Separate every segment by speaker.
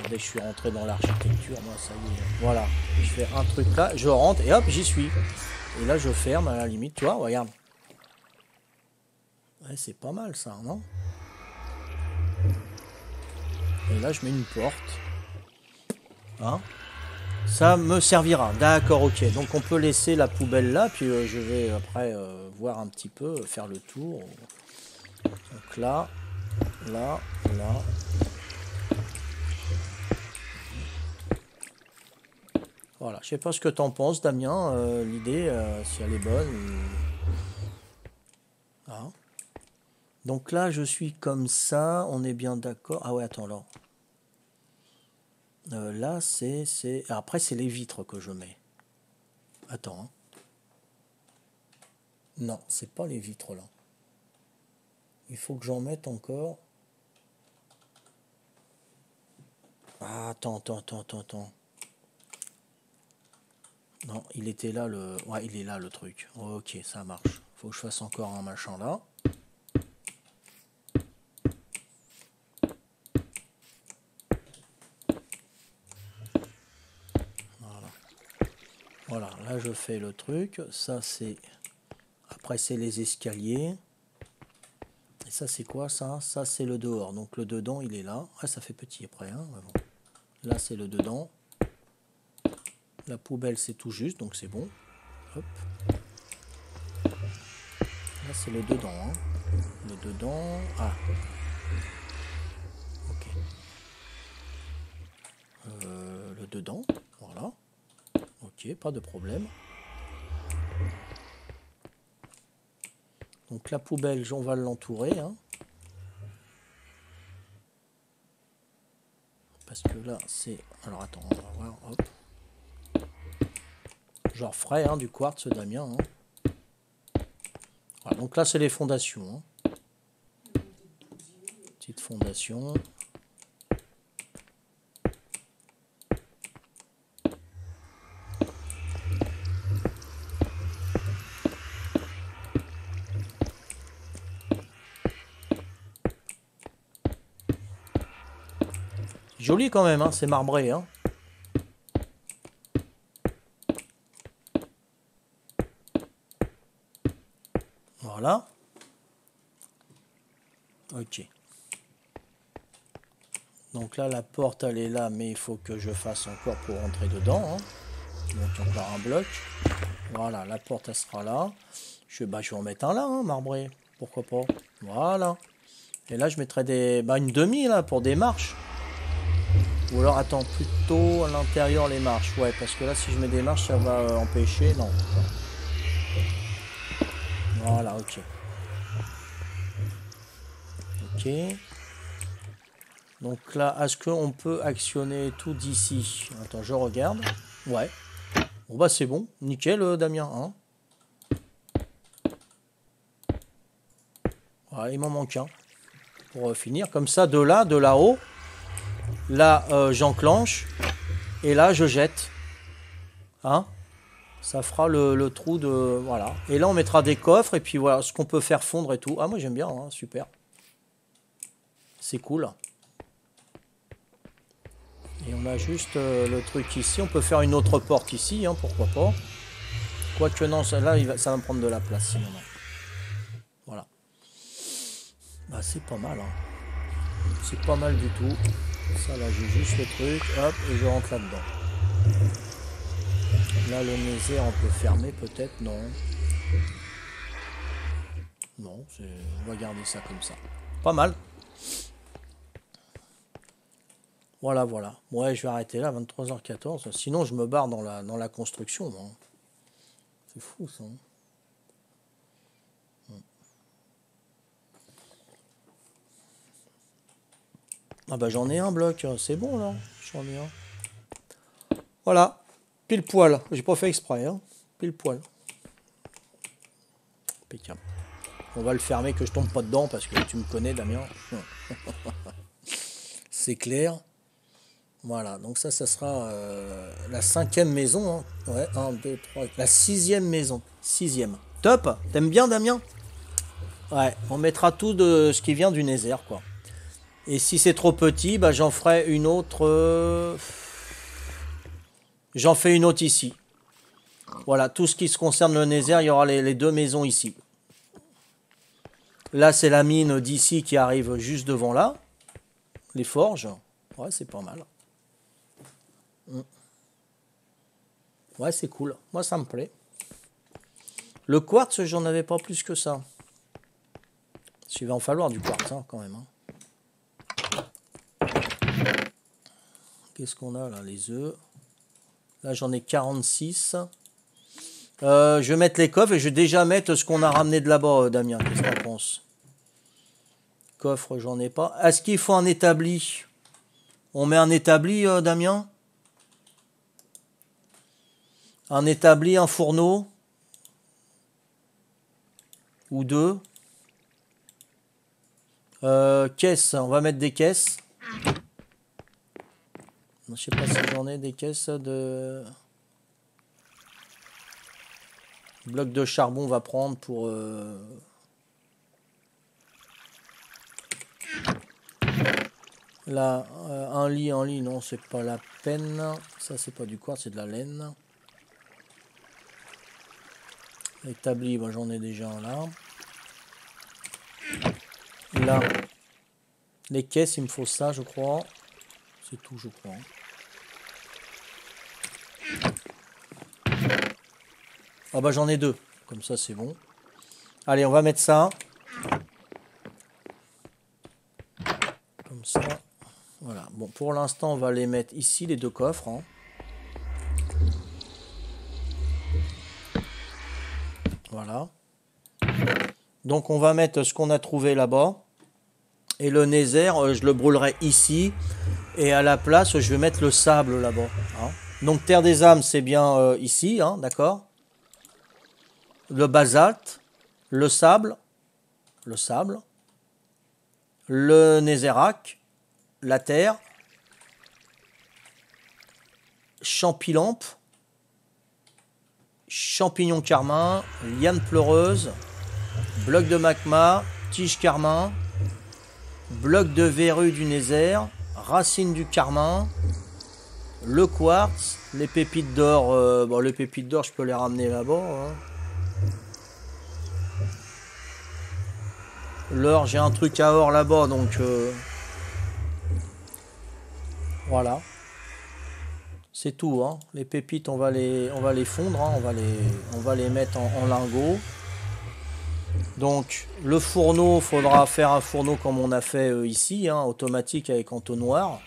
Speaker 1: dès que je suis rentré dans l'architecture, moi, ça y est. Voilà. Je fais un truc là, je rentre et hop, j'y suis. Et là, je ferme à la limite, tu vois, regarde. Ouais, c'est pas mal ça, non? Et là, je mets une porte. Hein? Ça me servira. D'accord, ok. Donc, on peut laisser la poubelle là, puis je vais après voir un petit peu, faire le tour. Donc là, là, là. Voilà. Je sais pas ce que t'en penses, Damien. L'idée, si elle est bonne. Hein? Donc là, je suis comme ça. On est bien d'accord. Ah ouais, attends, là. Là, c'est... Après, c'est les vitres que je mets. Attends. Hein. Non, c'est pas les vitres, là. Il faut que j'en mette encore. Ah, attends. Non, il était là, le... Ouais, il est là, le truc. Ok, ça marche. Faut que je fasse encore un machin, là. Voilà, là je fais le truc, ça c'est... Après c'est les escaliers. Et ça c'est quoi ça? Ça c'est le dehors, donc le dedans il est là. Ah ça fait petit après, hein. Ouais, bon. Là c'est le dedans. La poubelle c'est tout juste, donc c'est bon. Hop. Là c'est le dedans, hein. Le dedans... Ah. Ok. Le dedans, voilà. Ok, pas de problème. Donc la poubelle, on va l'entourer. Hein. Parce que là, c'est... Alors attends, on va voir. Hop. Genre frais, hein, du quartz, Damien. Hein. Voilà, donc là, c'est les fondations. Hein. Petite fondation. Joli quand même, hein, c'est marbré. Hein. Voilà. Ok. Donc là, la porte, elle est là, mais il faut que je fasse encore pour rentrer dedans. Hein. Donc encore un bloc. Voilà, la porte, elle sera là. Je vais en mettre un là, hein, marbré. Pourquoi pas. Voilà. Et là, je mettrai des, une demi là pour des marches. Ou alors, attends, plutôt à l'intérieur les marches. Ouais, parce que là, si je mets des marches, ça va empêcher. Non. Voilà, ok. Ok. Donc là, est-ce qu'on peut actionner tout d'ici? Attends, je regarde. Ouais. Bon, bah, c'est bon. Nickel, Damien. Hein. Voilà, il m'en manque un. Pour finir. Comme ça, de là-haut. Là, j'enclenche. Et là, je jette. Hein? Ça fera le trou de... Voilà. Et là, on mettra des coffres. Et puis, voilà, ce qu'on peut faire fondre et tout. Ah, moi, j'aime bien. Hein, super. C'est cool. Et on a juste le truc ici. On peut faire une autre porte ici. Hein, pourquoi pas. Quoique, non, ça, là, ça va me prendre de la place. Sinon, non. Voilà. Bah, c'est pas mal. Hein. C'est pas mal du tout. Ça, là, j'ai juste le truc. Hop, et je rentre là-dedans. Là, le nézère, on peut fermer peut-être, non. Non, on va garder ça comme ça. Pas mal. Voilà, voilà. Ouais, je vais arrêter là, 23h14. Sinon, je me barre dans la construction. Hein. C'est fou, ça. Ah bah, j'en ai un bloc. C'est bon, là. J'en ai un. Voilà. Pile poil. J'ai pas fait exprès. Hein. Pile poil. Impeccable. On va le fermer, que je tombe pas dedans, parce que tu me connais, Damien. C'est clair. Voilà, donc ça sera la 5e maison. Hein. Ouais, 1, 2, 3. La 6e maison. 6e. Top. T'aimes bien, Damien? Ouais, on mettra tout de ce qui vient du Nether, quoi. Et si c'est trop petit, bah, j'en ferai une autre. J'en fais une autre ici. Voilà, tout ce qui se concerne le Nether, il y aura les deux maisons ici. Là, c'est la mine d'ici qui arrive juste devant là. Les forges. Ouais, c'est pas mal. Ouais, c'est cool. Moi, ça me plaît. Le quartz, j'en avais pas plus que ça. Il va en falloir du quartz, hein, quand même. Hein. Qu'est-ce qu'on a là? Les œufs. Là, j'en ai 46. Je vais mettre les coffres et je vais déjà mettre ce qu'on a ramené de là-bas, Damien. Qu'est-ce que tu penses? Coffre, j'en ai pas. Est-ce qu'il faut un établi? On met un établi, Damien? Un établi, un fourneau? Ou deux? Caisses, on va mettre des caisses. Je sais pas si j'en ai des caisses de... Bloc de charbon, on va prendre pour... Là, un lit, non, c'est pas la peine. Ça, c'est pas du quartz, c'est de la laine. Établi, bah, j'en ai déjà un là. Là, les caisses, il me faut ça, je crois. C'est tout, je crois. Ah bah j'en ai deux, comme ça c'est bon. Allez, on va mettre ça. Comme ça. Voilà. Bon, pour l'instant, on va les mettre ici, les deux coffres. Hein. Voilà. Donc on va mettre ce qu'on a trouvé là-bas. Et le Nether, je le brûlerai ici. Et à la place, je vais mettre le sable là-bas. Hein. Donc Terre des âmes, c'est bien ici, hein, d'accord? Le basalte, le sable, le netherrack, la terre, champilampe, champignon carmin, liane pleureuse, bloc de magma, tige carmin, bloc de verrue du nether, racine du carmin, le quartz, les pépites d'or. Bon, les pépites d'or, je peux les ramener là-bas. Hein. L'or, j'ai un truc à or là-bas, donc voilà. C'est tout. Hein. Les pépites, on va les fondre, hein. on va les mettre en lingots. Donc le fourneau, faudra faire un fourneau comme on a fait ici, hein, automatique avec entonnoir.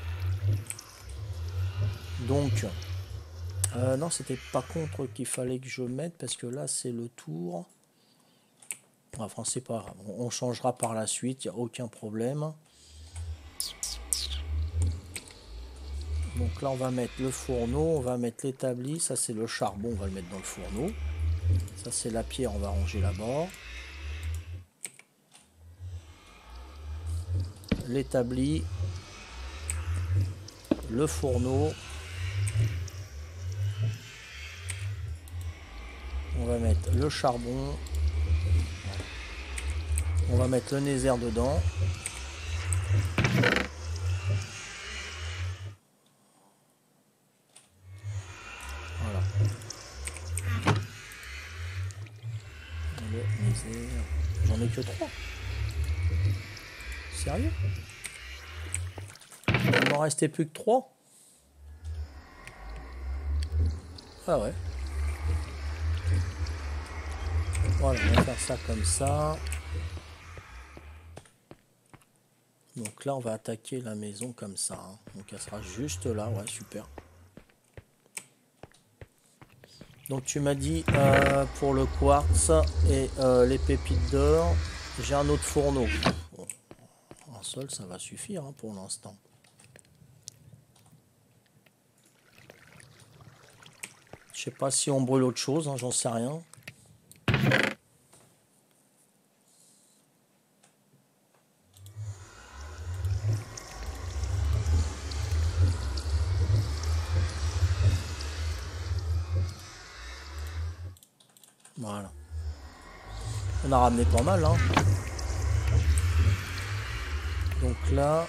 Speaker 1: Donc non, c'était pas contre qu'il fallait que je mette parce que là c'est le tour. Enfin, c'est pas grave. On changera par la suite, il n'y a aucun problème. Donc là, on va mettre le fourneau, on va mettre l'établi. Ça, c'est le charbon, on va le mettre dans le fourneau. Ça, c'est la pierre, on va ranger là-bas. L'établi. Le fourneau. On va mettre le charbon. On va mettre le nether dedans. Voilà. Le nether. J'en ai que 3. Sérieux? Il m'en restait plus que 3. Ah ouais. Voilà, on va faire ça comme ça. Donc là, on va attaquer la maison comme ça. Hein. Donc elle sera juste là. Ouais, super. Donc tu m'as dit pour le quartz et les pépites d'or, j'ai un autre fourneau. Bon, un seul, ça va suffire hein, pour l'instant. Je sais pas si on brûle autre chose, hein, j'en sais rien. Voilà. On a ramené pas mal. Hein. Donc Donc là...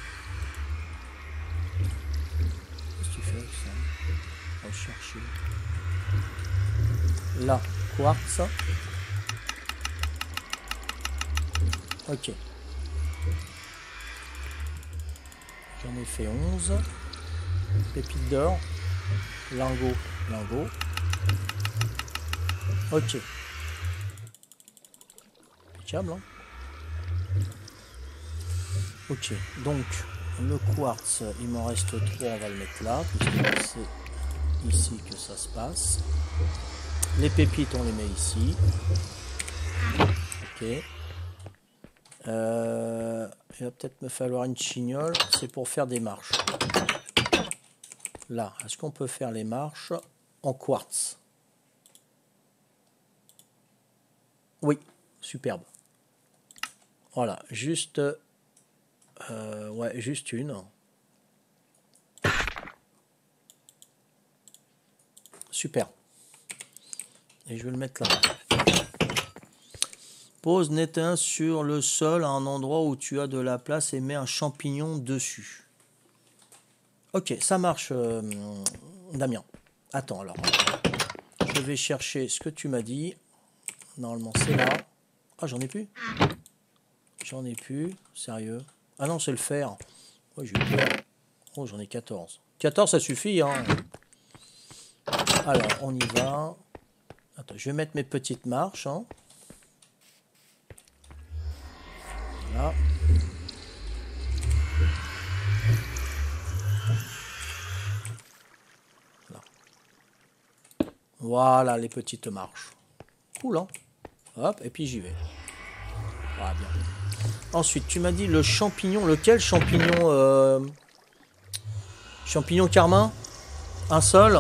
Speaker 1: Qu'est-ce que tu fais avec ça? Rechercher. Là, quartz. Ok. J'en ai fait 11. Pépite d'or. Lingot. Lingot. Ok. Impeccable, hein. Ok. Donc, le quartz, il m'en reste 3. On va le mettre là. Puisque c'est ici que ça se passe. Les pépites, on les met ici. Ok. Il va peut-être me falloir une chignole. C'est pour faire des marches. Là, est-ce qu'on peut faire les marches en quartz? Oui, superbe. Voilà, juste... ouais, juste une. Super. Et je vais le mettre là. Pose n'éteins sur le sol à un endroit où tu as de la place et mets un champignon dessus. Ok, ça marche, Damien. Attends, alors. Je vais chercher ce que tu m'as dit. Normalement, c'est là. Ah, j'en ai plus. J'en ai plus. Sérieux. Ah non, c'est le fer. Oh, j'ai eu peur. Oh, j'en ai 14. 14, ça suffit, hein. Alors, on y va. Attends, je vais mettre mes petites marches, hein. Voilà. Voilà les petites marches. Cool, hein. Hop, et puis j'y vais. Voilà, bien. Ensuite, tu m'as dit le champignon. Lequel champignon champignon carmin? Un seul?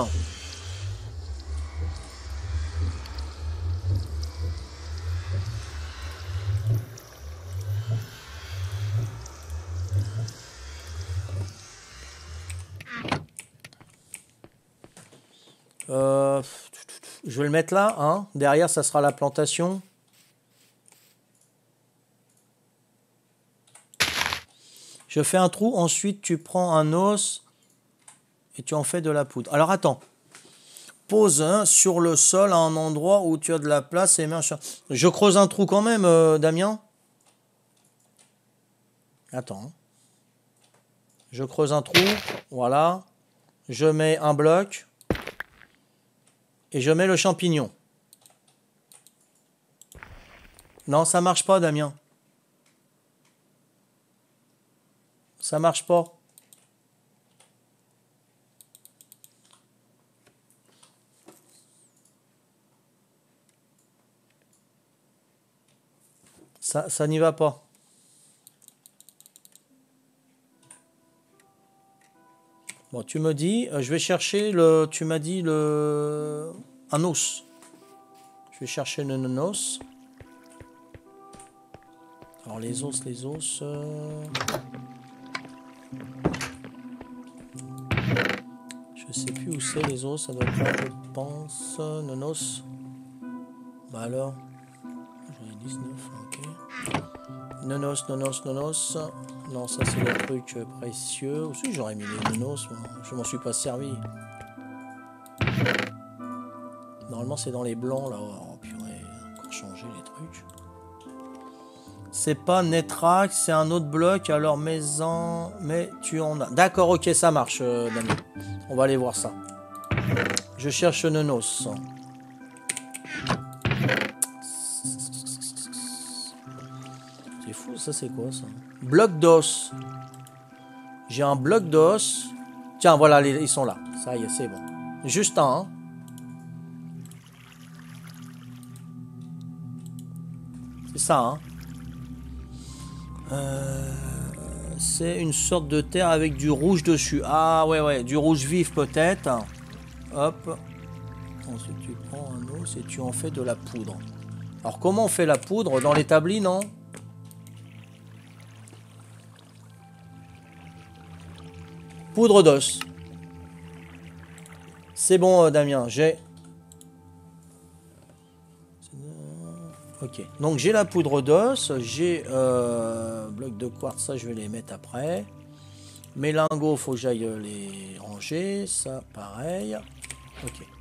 Speaker 1: Je vais le mettre là, hein. Derrière, ça sera la plantation. Je fais un trou, ensuite tu prends un os et tu en fais de la poudre. Alors attends. Pose sur le sol à un endroit où tu as de la place et mets un... Je creuse un trou quand même, Damien. Attends. Je creuse un trou, voilà. Je mets un bloc. Et je mets le champignon. Non, ça marche pas, Damien. Ça marche pas. Ça n'y va pas. Bon, tu me dis, je vais chercher le... Tu m'as dit le... Un os. Je vais chercher le os. Alors les os, je sais plus où c'est les os, ça doit être là, je pense. Nonos. Bah alors. J'en ai 19, ok. Nonos. Non, ça c'est le truc précieux. Aussi j'aurais mis les nonos, je m'en suis pas servi. Normalement c'est dans les blancs là. Oh purée, encore changer les trucs. C'est pas Netrax, c'est un autre bloc, alors mais tu en as. D'accord, ok, ça marche, Damien. On va aller voir ça. Je cherche Nonos. C'est fou, ça c'est quoi ça? Bloc d'os. J'ai un bloc d'os. Tiens, voilà, ils sont là. Ça y est, c'est bon. Juste un. Hein. C'est ça, hein. C'est une sorte de terre avec du rouge dessus. Ah ouais, du rouge vif peut-être. Hop. Ensuite tu prends un os et tu en fais de la poudre. Alors comment on fait la poudre? Dans l'établi, non? Poudre d'os. C'est bon, Damien, j'ai... Ok, donc j'ai la poudre d'os, j'ai bloc de quartz, ça je vais les mettre après. Mes lingots, faut que j'aille les ranger, ça pareil. Ok.